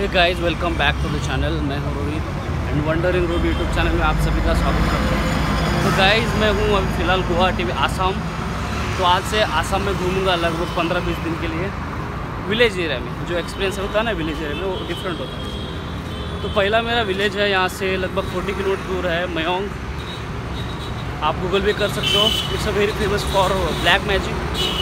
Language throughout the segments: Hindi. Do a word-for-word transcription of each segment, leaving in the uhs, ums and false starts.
Hey guys, welcome back to the channel. मैं हूँ Rohit and wandering road YouTube channel में आप सभी का स्वागत करता हूँ। तो गाइस, मैं हूँ अभी फ़िलहाल गुवाहाटी में, आसाम। तो आज से आसाम में घूमूंगा लगभग पंद्रह बीस दिन के लिए। विलेज एरिया में जो एक्सपीरियंस होता है ना विलेज एरिया में, वो डिफरेंट होता है। तो पहला मेरा विलेज है यहाँ से लगभग चालीस किलोमीटर दूर है, मयोंग। आप गूगल भी कर सकते हो। It's a very famous for black magic.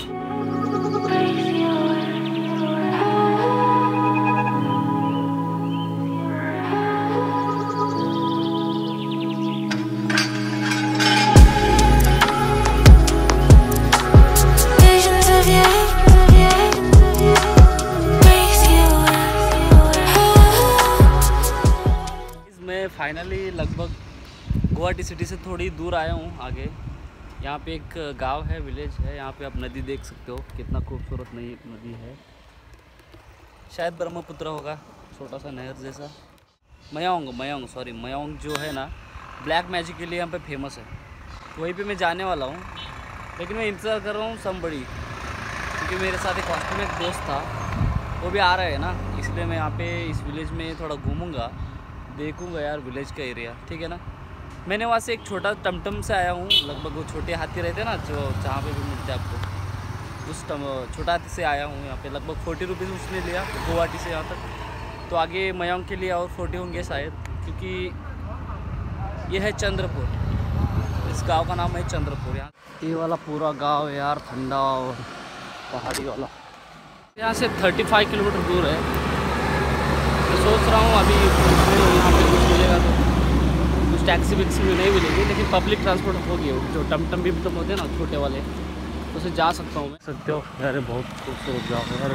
Finally लगभग गुवाहाटी सिटी से थोड़ी दूर आया हूँ आगे। यहाँ पे एक गांव है, विलेज है। यहाँ पे आप नदी देख सकते हो, कितना खूबसूरत नई नदी है। शायद ब्रह्मपुत्र होगा, छोटा सा नहर जैसा। मयोंग मयोंग सॉरी मयोंग जो है ना, ब्लैक मैजिक के लिए यहाँ पे फेमस है। वहीं पे मैं जाने वाला हूँ, लेकिन मैं इंतज़ार कर रहा हूँ समबड़ी, क्योंकि मेरे साथ एक हॉस्टल में एक दोस्त था, वो भी आ रहा है ना। इसलिए मैं यहाँ पे इस विलेज में थोड़ा घूमूँगा, देखूंगा यार विलेज का एरिया, ठीक है ना। मैंने वहाँ से एक छोटा टमटम से आया हूँ, लगभग वो छोटे हाथी रहते हैं ना जो जहाँ पे भी मिलते हैं आपको, उस टम छोटा हाथी से आया हूँ यहाँ पे। लगभग फोर्टी रुपीज़ उसने लिया गुवाहाटी से यहाँ तक। तो आगे मयोंग के लिए और फोर्टी होंगे शायद, क्योंकि ये है चंद्रपुर। इस गाँव का नाम है चंद्रपुर। यहाँ ये वाला पूरा गाँव है यार, ठंडा और पहाड़ी वाला। यहाँ से थर्टी फाइव किलोमीटर दूर है। मैं सोच रहा हूँ अभी यहाँ पे कुछ मिलेगा तो कुछ टैक्सी वैक्सी भी नहीं मिलेगी, लेकिन पब्लिक ट्रांसपोर्ट होगी, जो टमटम भी टम होते हैं ना छोटे वाले, तो उसे जा सकता हूँ मैं। सकते हो यार, बहुत खूबसूरत गाँव है यार।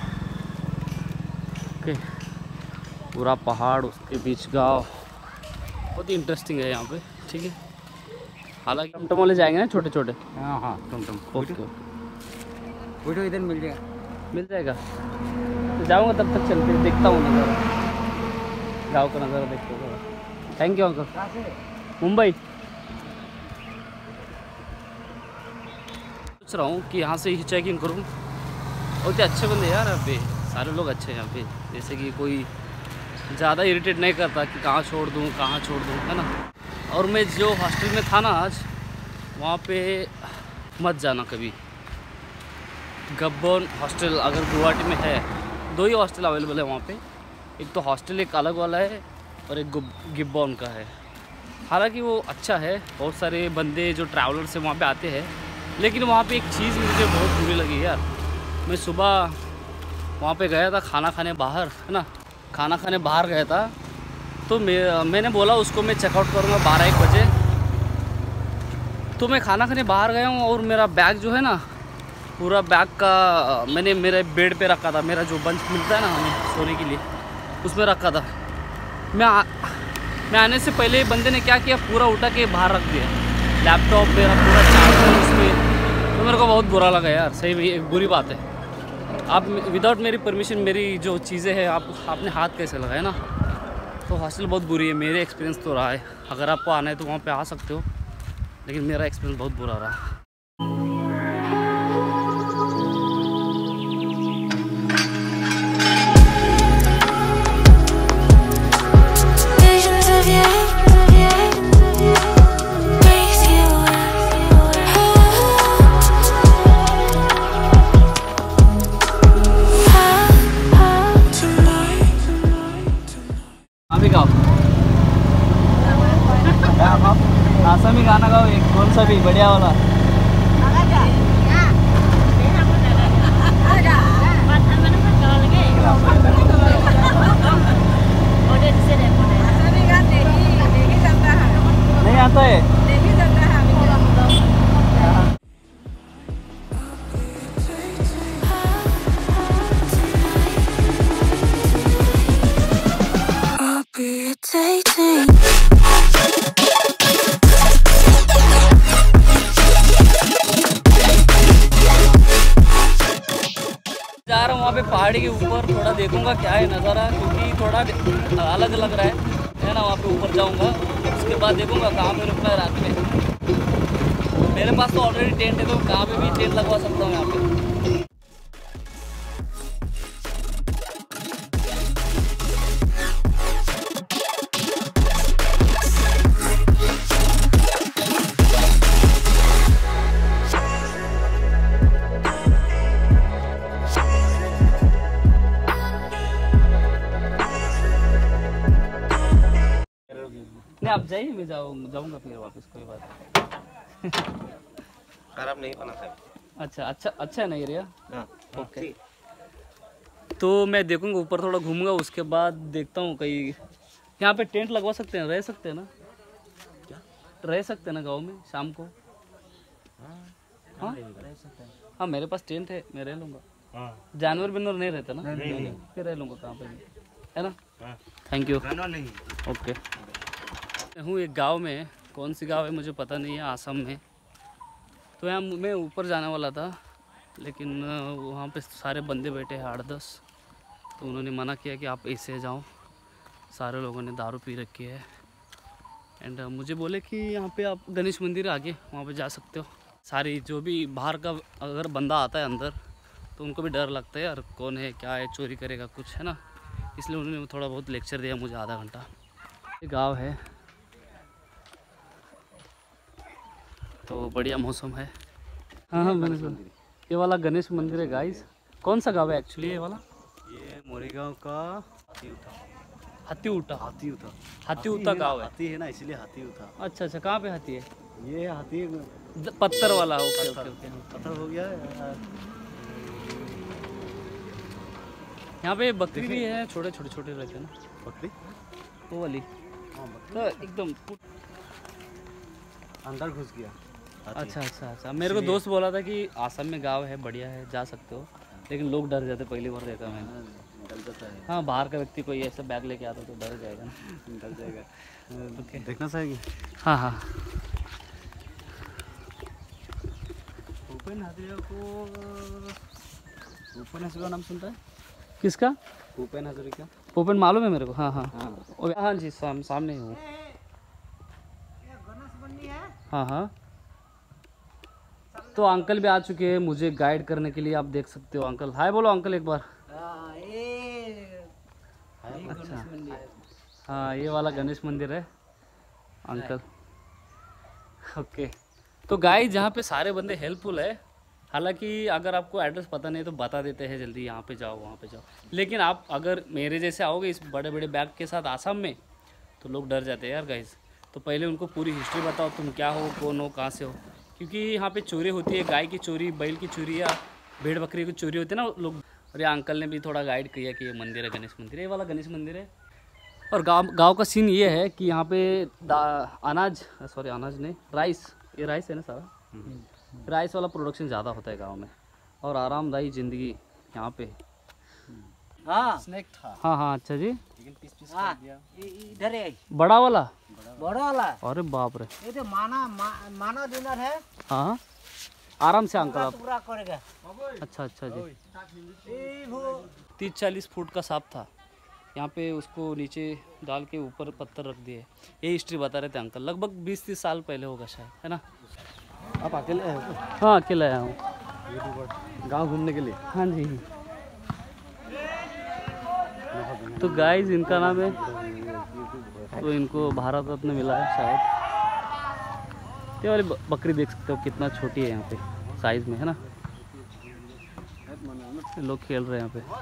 ओके, पूरा पहाड़, उसके बीच गाँव, बहुत ही इंटरेस्टिंग है यहाँ पे, ठीक है। हालांकि टमटम वाले जाएंगे ना छोटे छोटे। हाँ हाँ टमटम ओके, वीडियो इधर मिल जाएगा मिल जाएगा। तो जाऊँगा, तब तक चलते, देखता हूँ नज़ारा, गाँव का नज़ारा देखते हुए। Thank you uncle. मुंबई सोच रहा हूँ कि यहाँ से ही चेकिंग करूँ। बहुत ही अच्छे बंदे यार यहाँ पे, सारे लोग अच्छे हैं यहाँ पे। जैसे कि कोई ज़्यादा इरिटेट नहीं करता कि कहाँ छोड़ दूँ कहाँ छोड़ दूँ, है ना। और मैं जो हॉस्टल में था ना आज, वहाँ पे मत जाना कभी। गब्बन हॉस्टल अगर गुवाहाटी में है, दो ही हॉस्टल अवेलेबल है वहाँ पे। एक तो हॉस्टल एक अलग वाला है और एक गिब्बन का है। हालांकि वो अच्छा है, बहुत सारे बंदे जो ट्रैवलर से वहाँ पे आते हैं। लेकिन वहाँ पे एक चीज़ मुझे बहुत बुरी लगी यार। मैं सुबह वहाँ पे गया था खाना खाने बाहर, है ना, खाना खाने बाहर गया था। तो मैं मैंने बोला उसको मैं चेकआउट करूँगा बारह एक बजे। तो मैं खाना खाने बाहर गया हूँ और मेरा बैग जो है ना, पूरा बैग का मैंने मेरे बेड पे रखा था। मेरा जो बंच मिलता है ना हमें सोने के लिए, उसमें रखा था। मैं आ, मैं आने से पहले बंदे ने क्या किया, पूरा उठा के बाहर रख दिया। लैपटॉप मेरा पूरा चार्जर उसमें। तो मेरे को बहुत बुरा लगा यार, सही में एक बुरी बात है। आप विदाउट मेरी परमिशन मेरी जो चीज़ें हैं आप आपने हाथ कैसे लगाए ना। तो हॉस्टल बहुत बुरी है, मेरे एक्सपीरियंस तो रहा है। अगर आपको आना है तो वहाँ पर आ सकते हो, लेकिन मेरा एक्सपीरियंस बहुत बुरा रहा। आसामी गाना गाओ एक, कौन सा भी बढ़िया वाला। नहीं आता है। जा रहा हूँ वहाँ पे पहाड़ी के ऊपर, थोड़ा देखूंगा क्या है नज़ारा, क्योंकि थोड़ा अलग लग रहा है है ना। वहाँ पे ऊपर जाऊँगा, उसके बाद देखूंगा कहाँ पे रुकना है रात में। मेरे पास तो ऑलरेडी टेंट है, तो कहाँ पे भी टेंट लगवा सकता हूँ यहाँ पे। नहीं आप जाइए, मैं जाऊँ जाऊँगा फिर वापस, कोई बात खराब नहीं बना था। अच्छा अच्छा अच्छा नहीं एरिया। हाँ ओके, तो मैं देखूँगा ऊपर थोड़ा घूमूंगा, उसके बाद देखता हूँ कहीं यहाँ पे टेंट लगवा सकते हैं, रह सकते हैं ना? क्या रह सकते हैं ना गाँव में शाम को? हाँ हाँ मेरे पास टेंट है, मैं रह लूँगा। हाँ जानवर बिनवर नहीं रहते ना? नहीं। फिर रह लूँगा कहाँ पे भी, है ना? हाँ थैंक यू। नहीं। ओके, मैं हूँ एक गांव में, कौन सी गांव है मुझे पता नहीं है, आसम में। तो यहाँ मैं ऊपर जाने वाला था, लेकिन वहाँ पे सारे बंदे बैठे हैं आठ दस, तो उन्होंने मना किया कि आप ऐसे जाओ। सारे लोगों ने दारू पी रखी है एंड मुझे बोले कि यहाँ पे आप गणेश मंदिर आगे वहाँ पे जा सकते हो। सारी जो भी बाहर का अगर बंदा आता है अंदर, तो उनको भी डर लगता है यार कौन है क्या है, चोरी करेगा कुछ, है ना? इसलिए उन्होंने थोड़ा बहुत लेक्चर दिया मुझे आधा घंटा। ये गांव है तो बढ़िया मौसम है। हाँ हाँ मैंने सुना, ये वाला गणेश मंदिर है गाइस। कौन सा गांव है एक्चुअली ये वाला? ये मोरीगांव का हाथी उठा। हाथी उठा? हाथी उठा हाथी उठा गांव है? हाथी है ना, इसलिए हाथी उठा। अच्छा अच्छा, कहाँ पे हाथी है? ये हाथी द- पत्थर वाला। Okay okay okay. पत्थर हो गया है। यहाँ पे बकरी भी है, छोटे छोटे छोटे रहते हैं ना बकरी वो वाली, हाँ बकरी तो एकदम। अंदर घुस गया हाथी। अच्छा अच्छा अच्छा, मेरे को दोस्त बोला था कि आसम में गांव है, बढ़िया है, जा सकते हो, लेकिन लोग डर जाते, पहली बार देखा मैंने। डर जाता है। हाँ बाहर का व्यक्ति कोई ऐसा बैग लेके आता तो डर जाएगा ना। डर जाएगा। ओके, देखना चाहेंगे। हाँ हाँ। भूपेन हजारिका को, भूपेन हजारिका का नाम सुनता है? किसका? भूपेन हजारिका। ओपन मालूम है मेरे को, हाँ हाँ हाँ ओ, हाँ जी, साम, सामने ही हूँ। हाँ हाँ, तो अंकल भी आ चुके हैं मुझे गाइड करने के लिए, आप देख सकते हो। अंकल हाय बोलो, अंकल एक बार। अच्छा हाँ, ये वाला गणेश मंदिर है अंकल। ओके, तो गाइस जहाँ पे सारे बंदे हेल्पफुल है, हालांकि अगर आपको एड्रेस पता नहीं तो बता देते हैं जल्दी, यहाँ पे जाओ वहाँ पे जाओ। लेकिन आप अगर मेरे जैसे आओगे इस बड़े बड़े बैग के साथ आसाम में, तो लोग डर जाते हैं यार गाइस। तो पहले उनको पूरी हिस्ट्री बताओ, तुम क्या हो, कौन हो, कहाँ से हो, क्योंकि यहाँ पे चोरी होती है, गाय की चोरी, बैल की चोरी या भेड़ बकरी की चोरी होती है ना लोग। और ये अंकल ने भी थोड़ा गाइड किया कि ये मंदिर है, गणेश मंदिर है, ये वाला गणेश मंदिर है। और गांव गांव का सीन ये है कि यहाँ पे अनाज, सॉरी अनाज नहीं, राइस, ये राइस है ना सारा, राइस वाला प्रोडक्शन ज़्यादा होता है गांव में, और आरामदायी ज़िंदगी यहाँ पे। हाँ स्नेक था हाँ हाँ, अच्छा जी, लेकिन पीस पीस हाँ कर दिया। इ- इधर है बड़ा वाला? बड़ा वाला। अरे बाप रे, ये तो माना मा, माना डिनर है, हाँ हाँ आराम से अंकल आप। पूरा करेगा। अच्छा अच्छा जी, ए वो तीस चालीस फुट का सांप था यहाँ पे, उसको नीचे डाल के ऊपर पत्थर रख दिए। ये हिस्ट्री बता रहे थे अंकल, लगभग बीस तीस साल पहले होगा शायद, है ना? आप अकेले आए हो हाँ अकेला आया हूँ। गांव घूमने के लिए? हाँ जी, तो गाइस इनका नाम है, तो इनको भारत रत्न मिला है शायद। ये वाली ब- बकरी देख सकते हो कितना छोटी है यहाँ पे साइज में, है ना? लोग खेल रहे हैं यहाँ पे।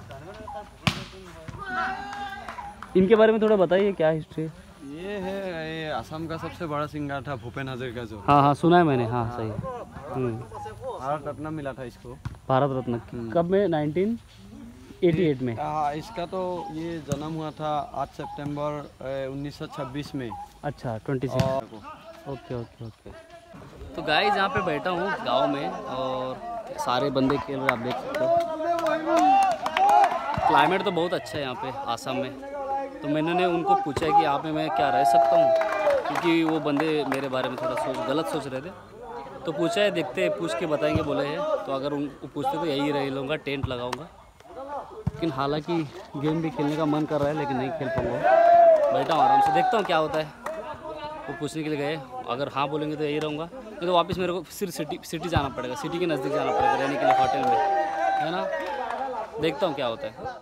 इनके बारे में थोड़ा बताइए, क्या हिस्ट्री है? ये है, ये असम का सबसे बड़ा सिंगर था भूपेन हजारिका जो। हाँ हाँ सुना है मैंने, हाँ सही। हम्म, भारत रत्न मिला था इसको। भारत रत्न कब में? नाइनटीन एटी एट में? हाँ, इसका तो ये जन्म हुआ था आठ सितंबर उन्नीस सौ छब्बीस में। अच्छा twenty six. Okay okay okay. तो गाइस यहाँ पे बैठा हूँ गांव में, और सारे बंदे खेल रहे हैं, आप देख सकते हो। क्लाइमेट तो बहुत अच्छा है यहाँ पे आसाम में। तो मैंने उनको पूछा कि यहाँ पे मैं क्या रह सकता हूँ, क्योंकि वो बंदे मेरे बारे में थोड़ा सोच गलत सोच रहे थे। तो पूछा है, देखते हैं, पूछ के बताएंगे बोले हैं। तो अगर उनको पूछते तो यही रह लूँगा, टेंट लगाऊँगा। लेकिन हालांकि गेम भी खेलने का मन कर रहा है, लेकिन नहीं खेल पाऊँगा। बैठा हूँ आराम से, देखता हूँ क्या होता है। वो पूछने के लिए गए, अगर हाँ बोलेंगे तो यही रहूँगा, नहीं तो वापस मेरे को फिर सिटी सिटी जाना पड़ेगा, सिटी के नज़दीक जाना पड़ेगा रहने के लिए, होटल में, है ना? देखता हूँ क्या होता है।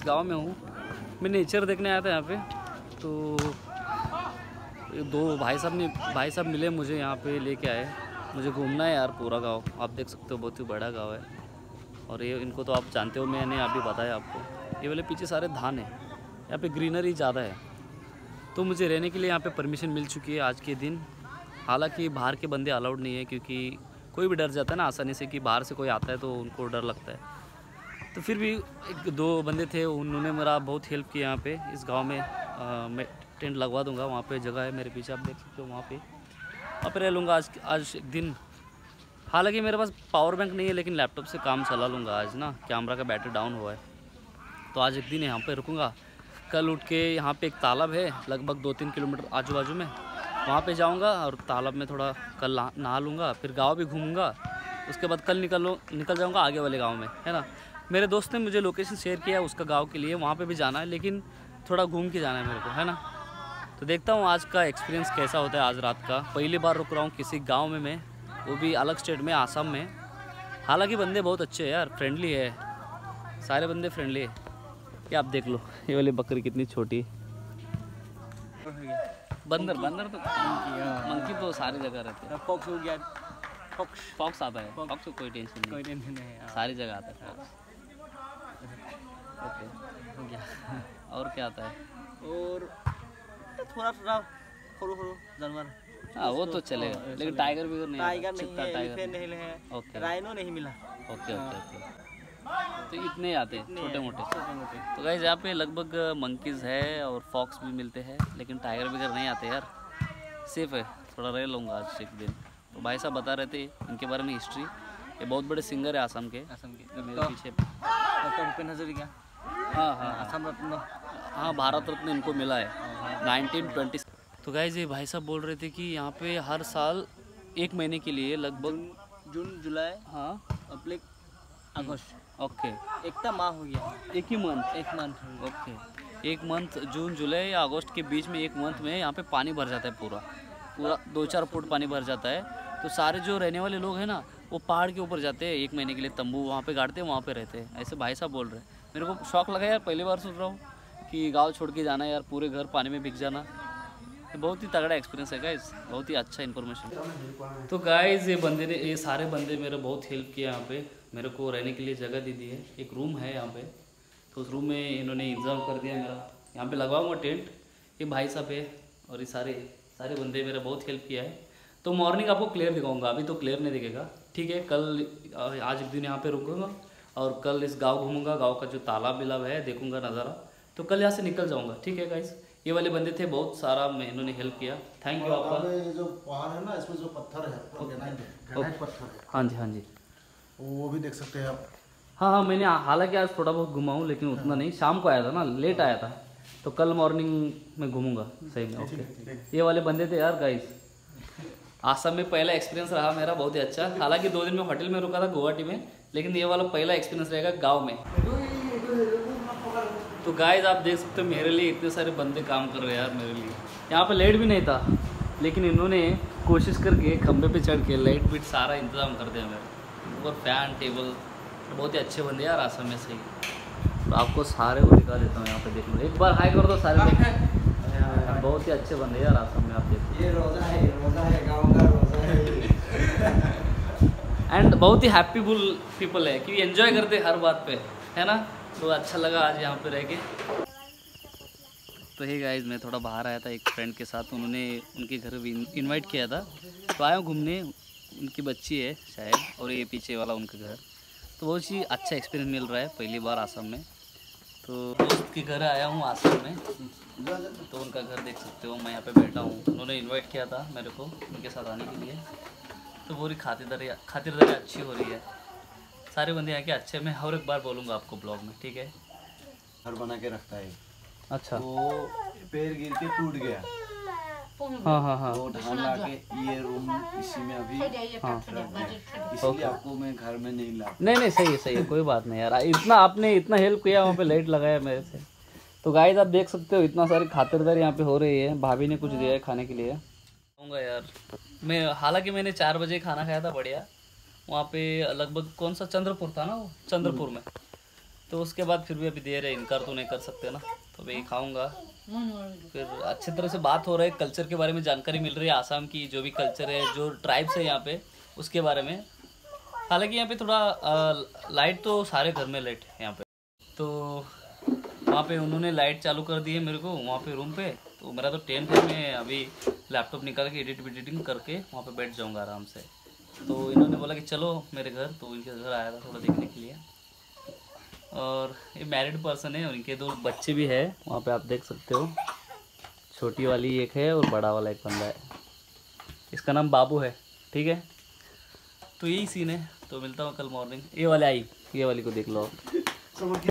गांव में हूँ। मैं नेचर देखने आया था यहाँ पे, तो दो भाई साहब ने भाई साहब मिले मुझे, यहाँ पे लेके आए। मुझे घूमना है यार पूरा गांव, आप देख सकते हो बहुत ही बड़ा गांव है। और ये इनको तो आप जानते हो, मैंने अभी बताया आपको। ये वाले पीछे सारे धान है, यहाँ पे ग्रीनरी ज़्यादा है। तो मुझे रहने के लिए यहाँ पे परमिशन मिल चुकी है आज के दिन। हालांकि बाहर के बंदे अलाउड नहीं है, क्योंकि कोई भी डर जाता है ना आसानी से कि बाहर से कोई आता है तो उनको डर लगता है। तो फिर भी एक दो बंदे थे, उन्होंने मेरा बहुत हेल्प किया। यहाँ पे इस गांव में आ, मैं टेंट लगवा दूंगा, वहाँ पे जगह है मेरे पीछे, आप देख सकते हो। वहाँ पे वहाँ पे रह लूँगा आज आज एक दिन। हालांकि मेरे पास पावर बैंक नहीं है, लेकिन लैपटॉप से काम चला लूँगा आज ना, कैमरा का बैटरी डाउन हुआ है। तो आज एक दिन यहाँ पे रुकूँगा। कल उठ के यहाँ पे एक तालाब है लगभग दो तीन किलोमीटर आजू बाजू में, वहाँ पे जाऊँगा और तालाब में थोड़ा कल नहा लूँगा, फिर गांव भी घूमूँगा। उसके बाद कल निकल निकल जाऊँगा आगे वाले गांव में, है ना। मेरे दोस्त ने मुझे लोकेशन शेयर किया उसका गांव के लिए, वहाँ पे भी जाना है, लेकिन थोड़ा घूम के जाना है मेरे को, है ना। तो देखता हूँ आज का एक्सपीरियंस कैसा होता है। आज रात का पहली बार रुक रहा हूँ किसी गाँव में मैं, वो भी अलग स्टेट में, आसाम में। हालाँकि बंदे बहुत अच्छे हैं यार, फ्रेंडली है, सारे बंदे फ्रेंडली है। ये आप देख लो, ये वाली बकरी कितनी छोटी। बंदर बंदर तो मंकी तो सारी जगह रहते हैं। फॉक्स हो गया, फॉक्स फॉक्स आता है, फॉक्स को कोई टेंशन नहीं, कोई टेंशन नहीं है। सारी जगह आता है फॉक्स। ओके, हो गया। और क्या आता है? और थोड़ा थोड़ा खोरो खोरो जानवर। हाँ वो तो चलेगा, लेकिन टाइगर भी नहीं, टाइगर नहीं चित्ता है, टाइगर एलिफेंट नहीं है, ओके राइनो नहीं मिला। Okay okay okay. तो इतने आते हैं छोटे मोटे। छोटे मोटे। तो गाइस यहाँ पे लगभग मंकीज़ है और फॉक्स भी मिलते हैं, लेकिन टाइगर वगैरह नहीं आते यार। सेफ है, थोड़ा रह लूँगा आज एक दिन। तो भाई साहब बता रहे थे इनके बारे में हिस्ट्री। ये बहुत बड़े सिंगर है आसाम के, असम के मेरे पीछे। डॉक्टर भूपेन हजारिका। हाँ हाँ असम रत्न। हाँ, भारत रत्न इनको मिला है नाइनटीन ट्वेंटी। तो गाइस ये भाई साहब बोल रहे थे कि यहाँ पे हर साल एक महीने के लिए लगभग जून जुलाई हाँ अप्रैल अगस्त, ओके एकता माह हो गया, एक ही मंथ, एक मंथ। ओके एक मंथ, जून जुलाई या अगस्त के बीच में एक मंथ में यहाँ पे पानी भर जाता है, पूरा पूरा दो चार फुट पानी भर जाता है। तो सारे जो रहने वाले लोग हैं ना, वो पहाड़ के ऊपर जाते हैं एक महीने के लिए, तंबू वहाँ पे गाड़ते हैं, वहाँ पे रहते हैं। ऐसे भाई साहब बोल रहे हैं। मेरे को शौक लगा यार, पहली बार सुन रहा हूँ कि गाँव छोड़ के जाना यार, पूरे घर पानी में भीग जाना। बहुत ही तगड़ा एक्सपीरियंस है गाइस, बहुत ही अच्छा इन्फॉर्मेशन। तो गाइस ये बंदे ने, ये सारे बंदे मेरे बहुत हेल्प किया यहाँ पे, मेरे को रहने के लिए जगह दे दी है। एक रूम है यहाँ पे, तो उस रूम में इन्होंने इंतज़ाम कर दिया मेरा। यहाँ पे लगवाऊंगा टेंट। ये भाई साहब है और ये सारे सारे बंदे मेरा बहुत हेल्प किया है। तो मॉर्निंग आपको क्लियर दिखाऊंगा, अभी तो क्लियर नहीं दिखेगा, ठीक है। कल आज एक दिन यहाँ पे रुकूंगा और कल इस गाँव घूमूंगा, गाँव का जो तालाब बिलाब है देखूंगा नज़ारा। तो कल यहाँ से निकल जाऊँगा, ठीक है गाइस। ये वाले बंदे थे बहुत सारा, मैं इन्होंने हेल्प किया, थैंक यू आपका। ये जो पहाड़ है ना, इसमें जो पत्थर है ग्रेनाइट ग्रेनाइट पत्थर है, हाँ जी हाँ जी, वो भी देख सकते हैं आप। हाँ हाँ, मैंने हालांकि आज थोड़ा बहुत घुमा हूँ, लेकिन उतना नहीं। शाम को आया था ना, लेट आया था, तो कल मॉर्निंग में घूमूंगा सही में। ओके, ये वाले बंदे थे यार गाइस। आसाम में पहला एक्सपीरियंस रहा मेरा बहुत ही अच्छा। हालांकि दो दिन में होटल में रुका था गुवाहाटी में, लेकिन ये वाला पहला एक्सपीरियंस रहेगा गाँव में। तो गाइस आप देख सकते हो मेरे लिए इतने सारे बंदे काम कर रहे हैं यार मेरे लिए। यहाँ पे लाइट भी नहीं था, लेकिन इन्होंने कोशिश करके खंबे पे चढ़ के लाइट बिट सारा इंतज़ाम कर दिया मेरा, और फैन टेबल। बहुत ही अच्छे बंदे यार आसाम में से ही। तो आपको सारे को दिखा देता हूँ, यहाँ पे देख लो, एक बार हाई कर दो सारे लोग। बहुत ही अच्छे बंदे यार आसाम में, आप देखो। ये रोजा है, रोजा है, गाँव का रोजा है। एंड बहुत ही हैप्पीफुल पीपल है, क्योंकि एंजॉय करते हर बात पे, है ना। तो अच्छा लगा आज यहाँ पे रह के। तो हे गाइस, मैं थोड़ा बाहर आया था एक फ्रेंड के साथ, उन्होंने उनके घर भी इनवाइट किया था, तो आया हूँ घूमने। उनकी बच्ची है शायद, और ये पीछे वाला उनका घर। तो बहुत ही अच्छा एक्सपीरियंस मिल रहा है पहली बार आसाम में। तो दोस्त के घर आया हूँ आसाम में, तो उनका घर देख सकते हो, मैं यहाँ पे बैठा हूँ। उन्होंने इन्वाइट किया था मेरे को उनके साथ आने के लिए, तो पूरी खातिरदारी खातिरदारी अच्छी हो रही है। सारे बंदे यहाँ के अच्छे, मैं हर एक बार बोलूँगा आपको ब्लॉग में, ठीक है। घर बना के रखता है, अच्छा, वो पेड़ गिर के टूट गया, हाँ हाँ हाँ, वो ढान ला के ये रूम इसी में अभी हाँ, इसलिए आपको मैं घर में नहीं ला। नहीं नहीं सही है सही है, कोई बात नहीं यार। इतना आपने इतना हेल्प किया, वहाँ पे लाइट लगाया मेरे से। तो गाइस आप देख सकते हो इतना सारी खातिरदारी यहाँ पे हो रही है। भाभी ने कुछ दिया है खाने के लिए, कहूँगा यार मैं। हालांकि मैंने चार बजे खाना खाया था बढ़िया, वहाँ पे लगभग कौन सा चंद्रपुर था ना, वो चंद्रपुर में। तो उसके बाद फिर भी अभी देर है, इनकार तो नहीं कर सकते ना, तो अभी खाऊंगा। फिर अच्छी तरह से बात हो रहा है, कल्चर के बारे में जानकारी मिल रही है, आसाम की जो भी कल्चर है, जो ट्राइब्स है यहाँ पे, उसके बारे में। हालांकि यहाँ पे थोड़ा आ, लाइट तो सारे घर में लाइट है यहाँ पे, तो वहाँ पे उन्होंने लाइट चालू कर दी है मेरे को वहाँ पे रूम पे। तो मेरा तो टेंट है, मैं अभी लैपटॉप निकाल के एडिट एडिटिंग करके वहाँ पे बैठ जाऊँगा आराम से। तो इन्होंने बोला कि चलो मेरे घर, तो इनके घर आया था थोड़ा देखने के लिए। और ये मैरिड पर्सन है और इनके दो बच्चे भी है वहाँ पे, आप देख सकते हो। छोटी वाली एक है और बड़ा वाला एक बंदा है, इसका नाम बाबू है, ठीक है। तो यही सीन है, तो मिलता हूँ कल मॉर्निंग। ये वाले आई, ये वाली को देख लो आप।